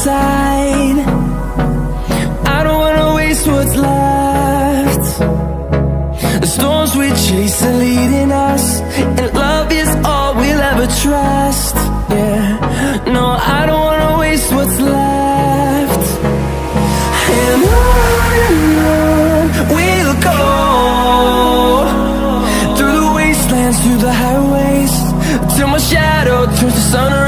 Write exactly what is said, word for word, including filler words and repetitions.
side. I don't wanna waste what's left. The storms we chase are leading us, and love is all we'll ever trust. Yeah, no, I don't wanna waste what's left. And on and on we'll go, through the wastelands, through the highways, till my shadow turns to sun